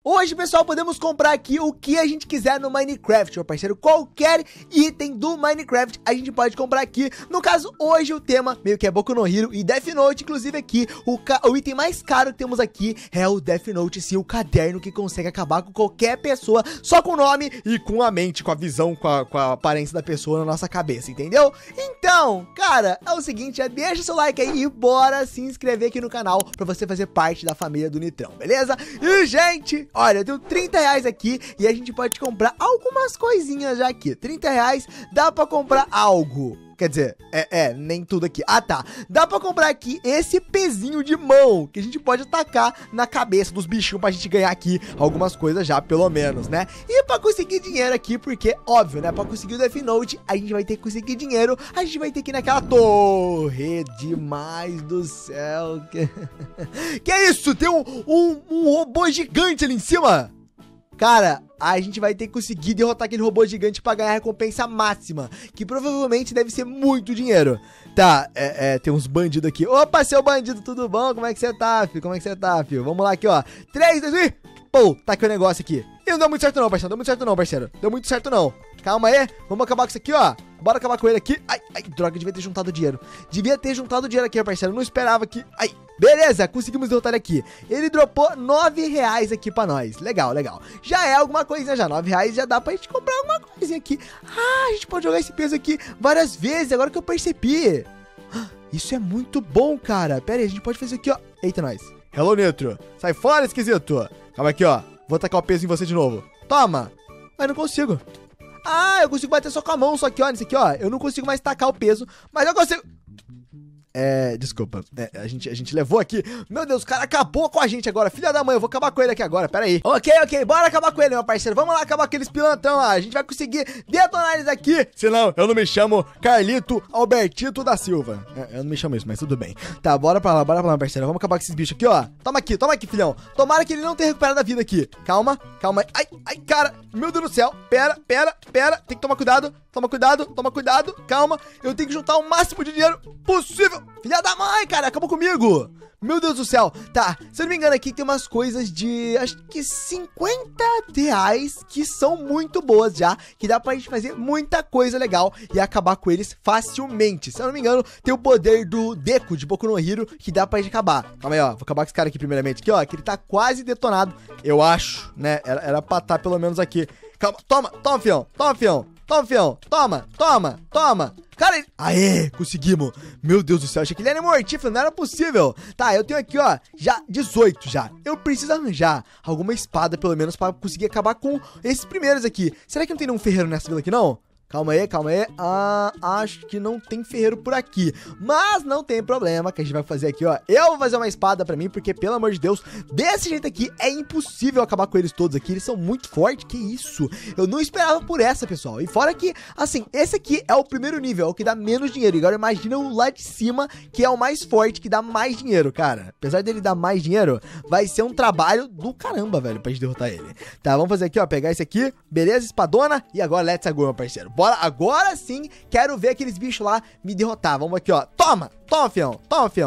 Hoje, pessoal, podemos comprar aqui o que a gente quiser no Minecraft, meu parceiro. Qualquer item do Minecraft a gente pode comprar aqui. No caso, hoje o tema meio que é Boku no Hero e Death Note. Inclusive aqui, o item mais caro que temos aqui é o Death Note, sim, o caderno que consegue acabar com qualquer pessoa só com o nome e com a mente, com a visão, com a aparência da pessoa na nossa cabeça, entendeu? Então, cara, é o seguinte, já deixa seu like aí e bora se inscrever aqui no canal pra você fazer parte da família do Nitrão, beleza? E, gente, olha, eu tenho 30 reais aqui e a gente pode comprar algumas coisinhas já aqui. 30 reais dá pra comprar algo. Quer dizer, nem tudo aqui. Ah, tá. Dá pra comprar aqui esse pezinho de mão que a gente pode atacar na cabeça dos bichinhos pra gente ganhar aqui algumas coisas já, pelo menos, né? E pra conseguir dinheiro aqui, porque, óbvio, né? Pra conseguir o Death Note, a gente vai ter que conseguir dinheiro. A gente vai ter que ir naquela torre. Demais do céu. Que é isso? Tem um robô gigante ali em cima? Cara, a gente vai ter que conseguir derrotar aquele robô gigante pra ganhar a recompensa máxima, que provavelmente deve ser muito dinheiro. Tá, tem uns bandidos aqui. Opa, seu bandido, tudo bom? Como é que você tá, filho? Como é que você tá, filho? Vamos lá aqui, ó. 3, 2, 1. Pô, tá aqui o negócio aqui. E não deu muito certo não, parceiro. Deu muito certo não, parceiro. Deu muito certo não. Calma aí. Vamos acabar com isso aqui, ó. Bora acabar com ele aqui. Ai, droga, devia ter juntado dinheiro. Devia ter juntado dinheiro aqui, parceiro. Não esperava que... Ai, beleza, conseguimos derrotar ele aqui. Ele dropou 9 reais aqui pra nós. Legal, legal. Já é alguma coisinha já. 9 reais já dá pra gente comprar alguma coisinha aqui. Ah, a gente pode jogar esse peso aqui várias vezes, agora que eu percebi. Isso é muito bom, cara. Pera aí, a gente pode fazer aqui, ó. Eita, nós. Hello, Nitro. Sai fora, esquisito. Calma aqui, ó. Vou tacar o peso em você de novo. Toma. Mas não consigo. Ah, eu consigo bater só com a mão, só que, ó, nesse aqui, ó. Eu não consigo mais tacar o peso, mas eu consigo... Desculpa, a gente levou aqui. Meu Deus, o cara acabou com a gente agora. Filha da mãe, eu vou acabar com ele aqui agora, pera aí. Ok, bora acabar com ele, meu parceiro. Vamos lá acabar com aqueles pilantão lá. A gente vai conseguir detonar eles aqui. Senão, eu não me chamo Carlito Albertito da Silva. Eu não me chamo isso, mas tudo bem. Tá, bora pra lá, meu parceiro. Vamos acabar com esses bichos aqui, ó. Toma aqui, filhão. Tomara que ele não tenha recuperado a vida aqui. Calma aí. Ai, cara. Meu Deus do céu. Pera. Tem que tomar cuidado. Toma cuidado. Calma. Eu tenho que juntar o máximo de dinheiro possível. Filha da mãe, cara, acabou comigo. Meu Deus do céu. Tá, se eu não me engano aqui tem umas coisas de, acho que 50 reais que são muito boas já, que dá pra gente fazer muita coisa legal e acabar com eles facilmente. Se eu não me engano, tem o poder do Deku de Boku no Hero que dá pra gente acabar. Calma aí, ó, vou acabar com esse cara aqui primeiramente aqui, ó, que ele tá quase detonado, eu acho, né, era pra estar pelo menos aqui. Calma, toma, fião. Toma. Cara, ele... Aê, conseguimos. Meu Deus do céu, achei que ele era mortífero, não era possível. Tá, eu tenho aqui, ó, já 18 já. Eu preciso arranjar alguma espada, pelo menos, pra conseguir acabar com esses primeiros aqui. Será que não tem nenhum ferreiro nessa vila aqui, não? Calma aí. Ah, acho que não tem ferreiro por aqui. Mas não tem problema, que a gente vai fazer aqui, ó. Eu vou fazer uma espada pra mim, porque, pelo amor de Deus, desse jeito aqui é impossível acabar com eles todos aqui. Eles são muito fortes, que isso? Eu não esperava por essa, pessoal. E fora que, assim, esse aqui é o primeiro nível, é o que dá menos dinheiro. E agora imagina o lá de cima, que é o mais forte, que dá mais dinheiro, cara. Apesar dele dar mais dinheiro, vai ser um trabalho do caramba, velho, pra gente derrotar ele. Tá, vamos fazer aqui, ó, pegar esse aqui. Beleza, espadona. E agora, let's go, meu parceiro. Bora, agora sim, quero ver aqueles bichos lá me derrotar. Vamos aqui, ó. Toma, fião.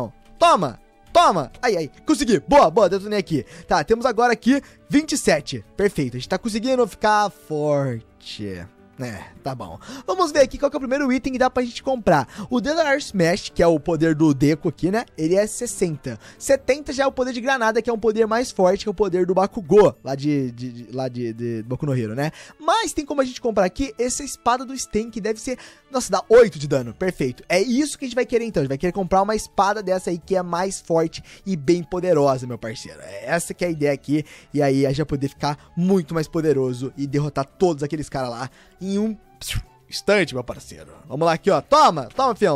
Toma. Ai. Consegui. Boa, detonei aqui. Tá, temos agora aqui 27. Perfeito, a gente tá conseguindo ficar forte. Tá bom. Vamos ver aqui qual que é o primeiro item que dá pra gente comprar. O Delar Smash, que é o poder do Deku aqui, né? Ele é 60. 70 já é o poder de granada, que é um poder mais forte, que é o poder do Bakugou, lá de Boku no Hero, né? Mas tem como a gente comprar aqui essa espada do Sten, que deve ser... Nossa, dá 8 de dano. Perfeito. É isso que a gente vai querer, então. A gente vai querer comprar uma espada dessa aí, que é mais forte e bem poderosa, meu parceiro. Essa que é a ideia aqui. E aí a gente vai poder ficar muito mais poderoso e derrotar todos aqueles caras lá em um instante, meu parceiro. Vamos lá aqui, ó. Toma,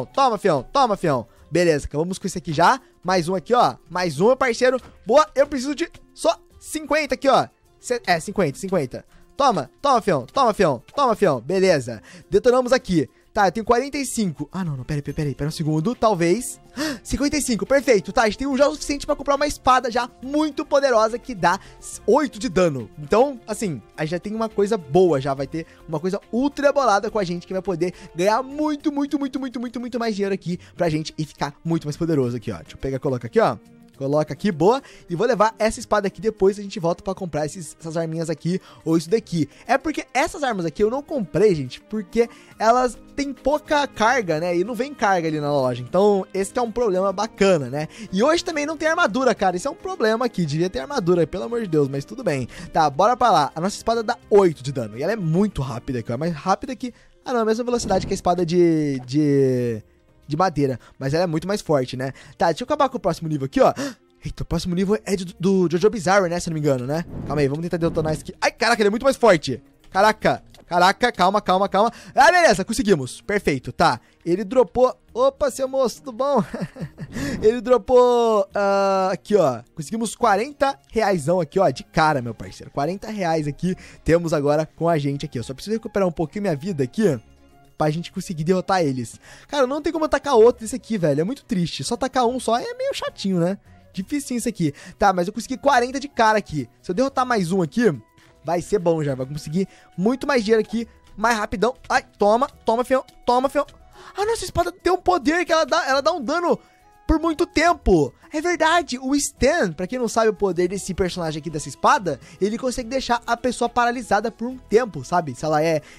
fião. Beleza, acabamos com esse aqui já. Mais um aqui, ó. Mais um, meu parceiro. Boa, eu preciso de só 50 aqui, ó. 50. Toma, fião. Beleza. Detonamos aqui. Tá, eu tenho 45. Ah, não, peraí um segundo, talvez. 55, perfeito. Tá, a gente tem já o suficiente pra comprar uma espada já muito poderosa que dá 8 de dano. Então, assim, a gente já tem uma coisa boa, já vai ter uma coisa ultra bolada com a gente que vai poder ganhar muito mais dinheiro aqui pra gente e ficar muito mais poderoso aqui, ó. Deixa eu pegar e colocar aqui, ó. Coloca aqui, boa. E vou levar essa espada aqui, depois a gente volta pra comprar essas arminhas aqui, ou isso daqui. É porque essas armas aqui eu não comprei, gente, porque elas têm pouca carga, né? E não vem carga ali na loja. Então, esse que é um problema bacana, né? E hoje também não tem armadura, cara. Isso é um problema aqui. Devia ter armadura, pelo amor de Deus, mas tudo bem. Tá, bora pra lá. A nossa espada dá 8 de dano. E ela é muito rápida aqui, ó. Mais rápida que... Ah, não, a mesma velocidade que a espada de madeira, mas ela é muito mais forte, né? Tá, deixa eu acabar com o próximo nível aqui, ó. Eita, o próximo nível é do Jojo Bizarre, né? Se eu não me engano, né? Calma aí, vamos tentar detonar isso aqui. Ai, caraca, ele é muito mais forte. Caraca, calma. Ah, beleza, conseguimos. Perfeito, tá. Ele dropou... Opa, seu moço, tudo bom? Ele dropou... aqui, ó. Conseguimos 40 reaisão aqui, ó, de cara, meu parceiro. 40 reais aqui temos agora com a gente aqui. Eu só preciso recuperar um pouquinho minha vida aqui pra gente conseguir derrotar eles. Cara, não tem como atacar outro desse aqui, velho. É muito triste. Só atacar um só é meio chatinho, né? Dificinho isso aqui. Tá, mas eu consegui 40 de cara aqui. Se eu derrotar mais um aqui, vai ser bom já. Vai conseguir muito mais dinheiro aqui, mais rapidão. Ai, toma, fião. Ah, nossa espada tem um poder que ela dá um dano por muito tempo. É verdade, o Stan, pra quem não sabe o poder desse personagem aqui, dessa espada, ele consegue deixar a pessoa paralisada por um tempo, sabe? Se ela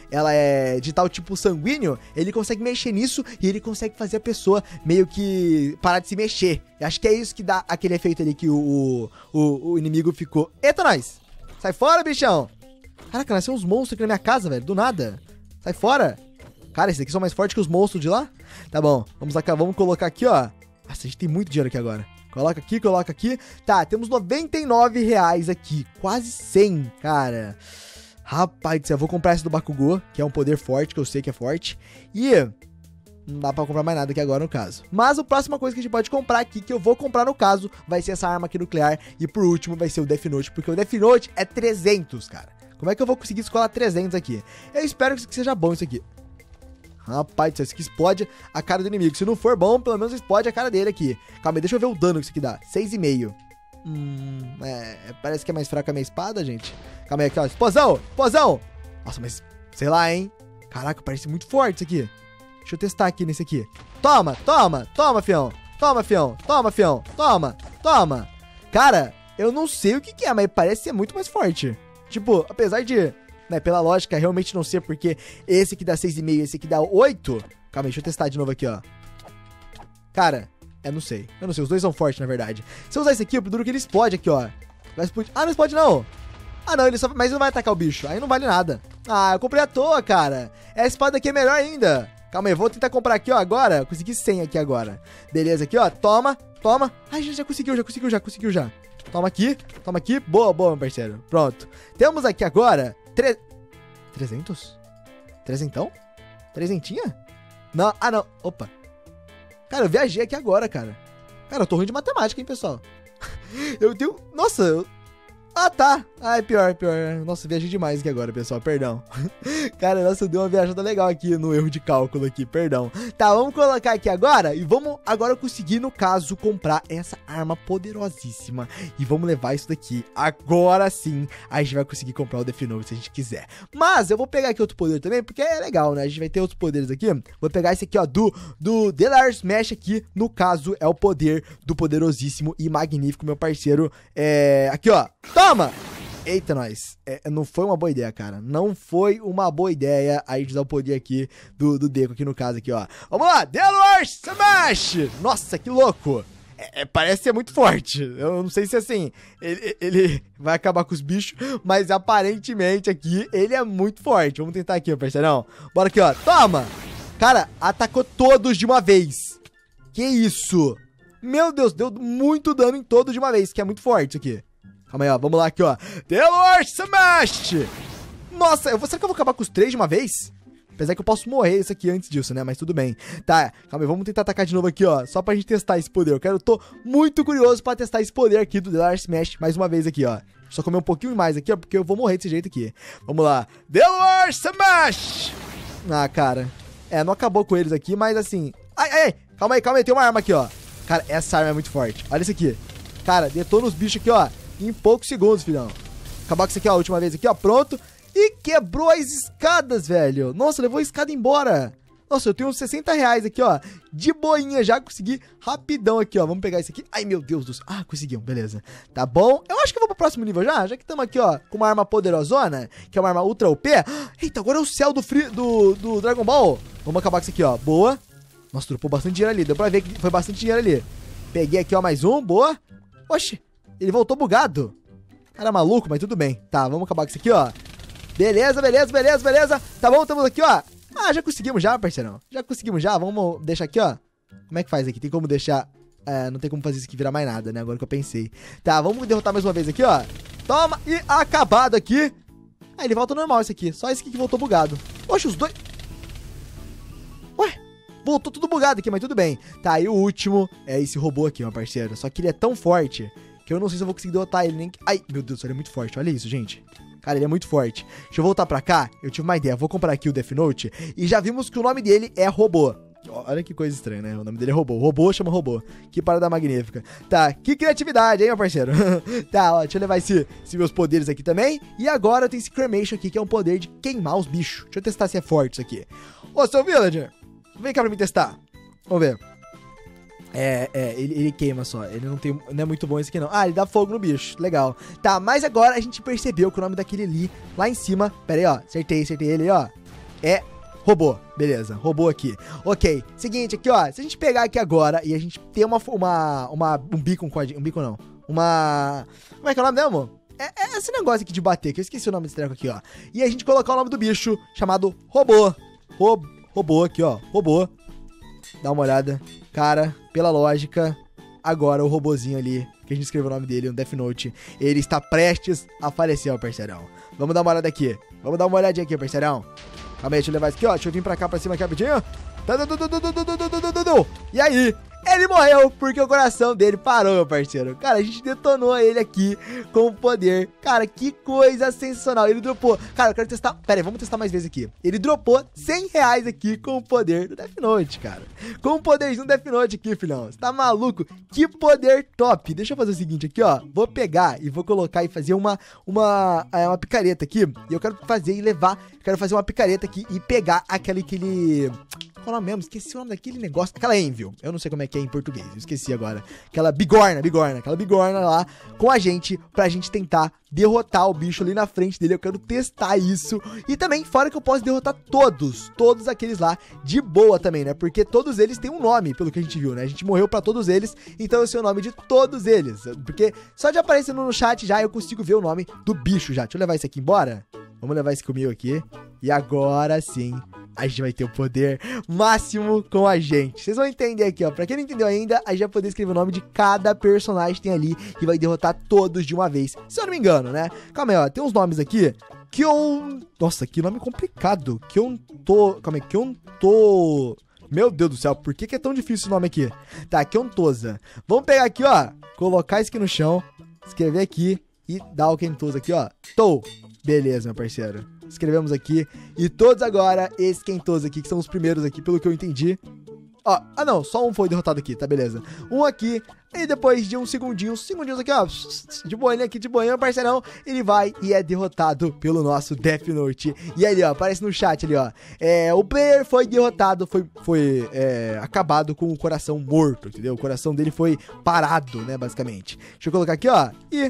é de tal tipo sanguíneo, ele consegue mexer nisso e ele consegue fazer a pessoa meio que parar de se mexer. Eu acho que é isso que dá aquele efeito ali que o inimigo ficou. Eita, nós! Sai fora, bichão! Caraca, nasceu uns monstros aqui na minha casa, velho, do nada. Sai fora! Cara, esses aqui são mais fortes que os monstros de lá? Tá bom, vamos colocar aqui, ó. Nossa, a gente tem muito dinheiro aqui agora. Coloca aqui. Tá, temos 99 reais aqui. Quase 100, cara. Rapaz do céu, eu vou comprar esse do Bakugou, que é um poder forte, que eu sei que é forte. E não dá pra comprar mais nada aqui agora, no caso. Mas a próxima coisa que a gente pode comprar aqui, que eu vou comprar no caso, vai ser essa arma aqui nuclear. E por último vai ser o Death Note, porque o Death Note é 300, cara. Como é que eu vou conseguir escolar 300 aqui? Eu espero que seja bom isso aqui. Rapaz, isso aqui explode a cara do inimigo. Se não for bom, pelo menos explode a cara dele aqui. Calma aí, deixa eu ver o dano que isso aqui dá. 6,5. Parece que é mais fraca a minha espada, gente. Calma aí, aqui, ó. Explosão! Nossa, mas sei lá, hein? Caraca, parece muito forte isso aqui. Deixa eu testar aqui nesse aqui. Toma, fião. Toma. Cara, eu não sei o que é, mas parece ser muito mais forte. Tipo, apesar de... né, pela lógica, realmente não sei porque esse aqui dá 6,5 e esse aqui dá 8. Calma aí, deixa eu testar de novo aqui, ó. Cara, eu não sei, os dois são fortes, na verdade. Se eu usar esse aqui, o duro que ele explode aqui, ó. Vai explodir. Ah, não explode não. Ah, não, mas ele não vai atacar o bicho, aí não vale nada. Ah, eu comprei à toa, cara. Essa espada aqui é melhor ainda. Calma aí, vou tentar comprar aqui, ó, agora. Consegui 100 aqui agora. Beleza, aqui, ó, toma. Ai, já conseguiu. Toma aqui. Boa, meu parceiro. Pronto. Temos aqui agora... 300? Trezentão? Trezentinha? Não, não. Opa. Cara, eu viajei aqui agora, cara. Cara, eu tô ruim de matemática, hein, pessoal. Eu tenho... Nossa, Ah, tá. Ah, é pior. Nossa, viajei demais aqui agora, pessoal. Perdão. Cara, nossa, eu dei uma viajada legal aqui no erro de cálculo aqui. Perdão. Tá, vamos colocar aqui agora. E vamos agora conseguir, no caso, comprar essa arma poderosíssima. E vamos levar isso daqui. Agora sim, a gente vai conseguir comprar o Death Note se a gente quiser. Mas eu vou pegar aqui outro poder também, porque é legal, né? A gente vai ter outros poderes aqui. Vou pegar esse aqui, ó, do Delar Smash aqui. No caso, é o poder do poderosíssimo e magnífico, meu parceiro. Aqui, ó. Toma! Eita, nós. Não foi uma boa ideia, cara. Não foi uma boa ideia a gente usar o poder aqui do Deku aqui no caso aqui, ó. Vamos lá! Delar Smash! Nossa, que louco! Parece ser muito forte. Eu não sei se assim, ele vai acabar com os bichos, mas aparentemente aqui ele é muito forte. Vamos tentar aqui, parceirão. Bora aqui, ó. Toma! Cara, atacou todos de uma vez. Que isso? Meu Deus, deu muito dano em todos de uma vez, que é muito forte isso aqui. Calma aí, ó. Vamos lá aqui, ó. Delar Smash! Nossa, será que eu vou acabar com os três de uma vez? Apesar que eu posso morrer isso aqui antes disso, né? Mas tudo bem. Tá, calma aí. Vamos tentar atacar de novo aqui, ó. Só pra gente testar esse poder. Eu tô muito curioso pra testar esse poder aqui do Delar Smash mais uma vez aqui, ó. Só comer um pouquinho mais aqui, ó, porque eu vou morrer desse jeito aqui. Vamos lá. Delar Smash! Ah, cara. Não acabou com eles aqui, mas assim... Ai. Calma aí. Tem uma arma aqui, ó. Cara, essa arma é muito forte. Olha isso aqui. Cara, detona os bichos aqui, ó. Em poucos segundos, filhão. Acabar com isso aqui, ó, a última vez aqui, ó, pronto. E quebrou as escadas, velho. Nossa, levou a escada embora. Nossa, eu tenho uns 60 reais aqui, ó. De boinha, já consegui rapidão aqui, ó. Vamos pegar isso aqui. Ai, meu Deus do céu. Ah, conseguimos, beleza. Tá bom. Eu acho que eu vou pro próximo nível já. Já que estamos aqui, ó, com uma arma poderosona, que é uma arma ultra OP. Eita, agora é o céu do Dragon Ball. Vamos acabar com isso aqui, ó. Boa. Nossa, dropou bastante dinheiro ali. Deu pra ver que foi bastante dinheiro ali. Peguei aqui, ó, mais um. Boa. Oxi, ele voltou bugado. Cara maluco, mas tudo bem. Tá, vamos acabar com isso aqui, ó. Beleza, beleza, beleza, beleza. Tá bom, estamos aqui, ó. Ah, já conseguimos já, parceirão. Já conseguimos já. Vamos deixar aqui, ó. Como é que faz aqui? Tem como deixar... não tem como fazer isso aqui virar mais nada, né? Agora que eu pensei. Tá, vamos derrotar mais uma vez aqui, ó. Toma, e acabado aqui. Ah, ele volta normal esse aqui. Só esse aqui que voltou bugado. Oxe, os dois... Ué, voltou tudo bugado aqui, mas tudo bem. Tá, e o último é esse robô aqui, meu parceiro. Só que ele é tão forte que eu não sei se eu vou conseguir derrotar ele nem... Ai, meu Deus do céu, ele é muito forte. Olha isso, gente. Cara, ele é muito forte. Deixa eu voltar pra cá. Eu tive uma ideia. Vou comprar aqui o Death Note. E já vimos que o nome dele é Robô. Olha que coisa estranha, né? O nome dele é Robô. Robô chama Robô. Que parada magnífica. Tá, que criatividade, hein, meu parceiro? Tá, ó, deixa eu levar esses meus poderes aqui também. E agora tem esse Cremation aqui, que é um poder de queimar os bichos. Deixa eu testar se é forte isso aqui. Ô, seu Villager, vem cá pra me testar. Vamos ver. Ele queima só. Ele não é muito bom esse aqui, não. Ah, ele dá fogo no bicho. Legal. Tá, mas agora a gente percebeu que o nome daquele ali, lá em cima... Pera aí, ó. Acertei ele, ó. É Robô. Beleza, Robô aqui. Ok. Seguinte, aqui, ó. Se a gente pegar aqui agora e a gente ter um beacon com a gente... Um beacon não. Como é que é o nome mesmo? É esse negócio aqui de bater, que eu esqueci o nome desse treco aqui, ó. E a gente colocar o nome do bicho, chamado Robô. Robô aqui, ó. Robô. Dá uma olhada. Cara, pela lógica, agora o robozinho ali, que a gente escreveu o nome dele no Death Note, ele está prestes a falecer, ó, parceirão. Vamos dar uma olhada aqui. Vamos dar uma olhadinha aqui, parceirão. Calma aí, deixa eu levar isso aqui, ó. Deixa eu vir pra cá, pra cima aqui rapidinho. E aí? Ele morreu porque o coração dele parou, meu parceiro. Cara, a gente detonou ele aqui com o poder. Cara, que coisa sensacional. Ele dropou... Cara, eu quero testar... Pera aí, vamos testar mais vezes aqui. Ele dropou 100 reais aqui com o poder do Death Note, cara. Com o poderzinho do Death Note aqui, filhão. Você tá maluco? Que poder top. Deixa eu fazer o seguinte aqui, ó. Vou pegar e vou colocar e fazer uma picareta aqui. E eu quero fazer e levar... Quero fazer uma picareta aqui e pegar aquele... Qual o nome mesmo? Esqueci o nome daquele negócio. Aquela Anvil. Eu não sei como é que é em português. Eu esqueci agora. Aquela bigorna. Aquela bigorna lá com a gente. Pra gente tentar derrotar o bicho ali na frente dele. Eu quero testar isso. E também, fora que eu posso derrotar todos aqueles lá de boa também, né? Porque todos eles têm um nome, pelo que a gente viu, né? A gente morreu pra todos eles. Então eu sei o nome de todos eles. Porque só de aparecer no chat já eu consigo ver o nome do bicho já. Deixa eu levar esse aqui embora. Vamos levar esse comigo aqui. E agora sim, a gente vai ter o poder máximo com a gente. Vocês vão entender aqui, ó. Pra quem não entendeu ainda, a gente vai poder escrever o nome de cada personagem que tem ali e vai derrotar todos de uma vez. Se eu não me engano, né? Calma aí, ó. Tem uns nomes aqui que eu... Nossa, que nome complicado. Calma aí, que eu tô... Meu Deus do céu, por que é tão difícil esse nome aqui? Tá, Kentosa. Vamos pegar aqui, ó. Colocar isso aqui no chão. Escrever aqui e dar o Kentosa aqui, ó. Beleza, meu parceiro. Escrevemos aqui. E todos agora, esses Kentos aqui, que são os primeiros aqui, pelo que eu entendi. Ó, não, só um foi derrotado aqui, tá, beleza. Um aqui, e depois de uns segundinhos aqui, ó, de boinha aqui, de boinha, parceirão, ele vai e é derrotado pelo nosso Death Note. E aí, ó, aparece no chat ali, ó. O player foi derrotado, foi acabado com o coração morto, entendeu? O coração dele foi parado, né, basicamente. Deixa eu colocar aqui, ó, e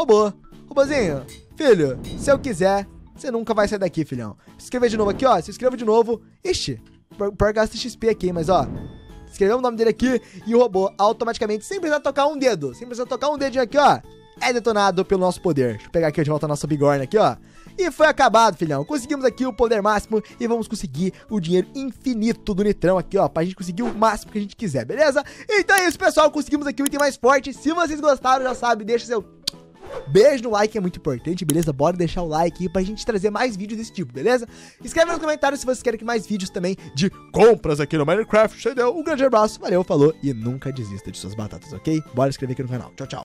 Robôzinho, filho, se eu quiser, você nunca vai sair daqui, filhão. Se inscrever de novo aqui, ó. Se inscreva de novo. Ixi, por gasta XP aqui, mas ó. Escrevemos o nome dele aqui e o robô automaticamente, sem precisar tocar um dedo. Sem precisar tocar um dedinho aqui, ó. É detonado pelo nosso poder. Deixa eu pegar aqui de volta a nossa bigorna aqui, ó. E foi acabado, filhão. Conseguimos aqui o poder máximo e vamos conseguir o dinheiro infinito do Nitrão aqui, ó. Pra gente conseguir o máximo que a gente quiser, beleza? Então é isso, pessoal. Conseguimos aqui o item mais forte. Se vocês gostaram, já sabe, deixa seu... beijo no like, é muito importante, beleza? Bora deixar o like aí pra gente trazer mais vídeos desse tipo, beleza? Escreve nos comentários se vocês querem que mais vídeos também de compras aqui no Minecraft, entendeu? Um grande abraço, valeu, falou e nunca desista de suas batatas, ok? Bora escrever aqui no canal. Tchau, tchau.